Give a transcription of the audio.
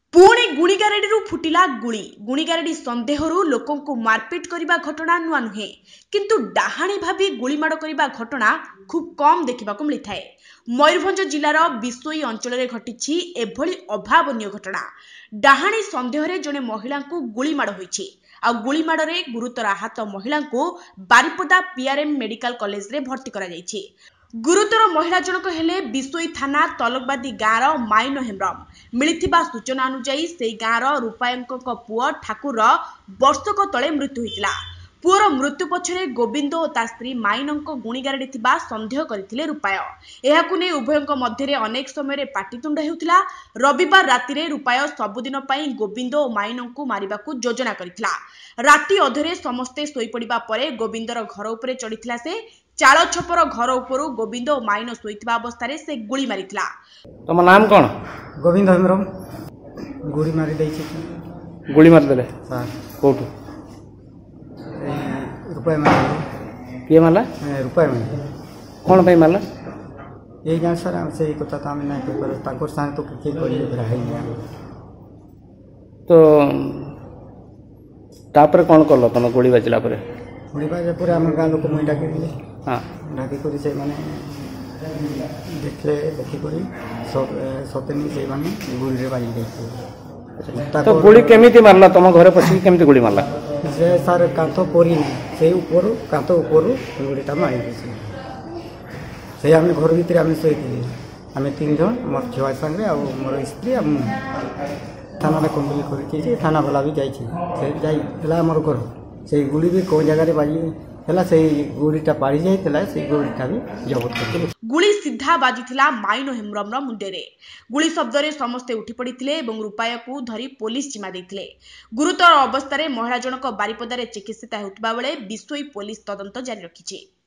पुणी गुणीगारेडी फुटिला गुली गुणीगारेडी संदेहरु लोकंकु मारपिट करिबा घटना नुआ नुहे किंतु डाहाणी भाबी गुलीमाड़ करिबा घटना खूब कम देखिबाकु मिलिथाए। मयूरभंज जिलार बिसोई अंचल में घटी एभली अभावनीय घटना। डाहाणी संदेह जड़े महिला गुलीमाड़ होइछि आ गुलीमाड़े गुरुतर आहत महिला बारिपदा पीआरएम मेडिकल कॉलेज रे भर्ती करा जायछि। गुरुतर महिला जनक हेले बिसोई थाना तलकबादी गाँव माइनो हेम्ब्रम। मिलिथिबा सूचना अनुसार से गाँव रूपायंक पुओ ठाकुर वर्षक तले मृत्यु होइतिला। पुअर मृत्यु पछरे गोविंद और ता स्त्री माइनक गुणीगारेडी थिबा संदेह करथिले रूपाय। एहाकु नै उभयंक मध्यरे अनेक समय पाटितुंड हेउतिला। रविवार राति रे रूपाय सबुदिन पई गोविंद और माइनकु मारिबाकू योजना करथिला। राति अधरे समस्ते सोई पड़िबा परे गोविंदर घर उपरे चढ़िथिला। से चाल छपर घर उपरु गोविंद और माइनो सोईथिबा अवस्था से गुली मारिथिला। तम नाम कोन? गोविंद हेम्ब्रम। गुली मारि दैछि। गुली मार देले हां कोठु? रुपए मारला। के मारला? रुपए मारला। कोन पे मारला? ए जान सर से कथा त हम नै कर ताकोर साथ तो के करी रही तो तापर कोन करलो तम गोली बाजिला परे? गोली बाजिला परे हम गां लोक मुई डाके दिले। हां डाके करी से माने देखले देखि करी सब सतेनी से माने गोली रे बाजी दैछि। तो गोली केमिति मारला? तम घरे पछि केमिति गोली मारला? से सर कांतो पोरी से ऊपर कांतो ऊपर गोलीटा मारी दैछि। से हम घर भीतर हम सोईथिले। आम 3 जन मोर छुआ संगे आ मोर स्त्री हम थाना में कंप्लेन करिछि। थाना वाला भी जाइछि। से जाई हला मोर घर से गुली भी को जगह रे बाजी हला से गुलीटा पाड़ी जाइतला। से गुलीटा भी जबत करथिले। गुली सीधा बाजिथिला माइनो हेम्ब्रमर मुंडेरे। गुली शब्दरे समस्ते उठी पड़िथिले एवं रूपाय को धरी पुलिस जिमा देथिले। गुरुतर अवस्था रे महिला जनक बारिपदारे चिकित्सित हेउतबा बेले बिसोई पुलिस तदंत जारी रखिछि।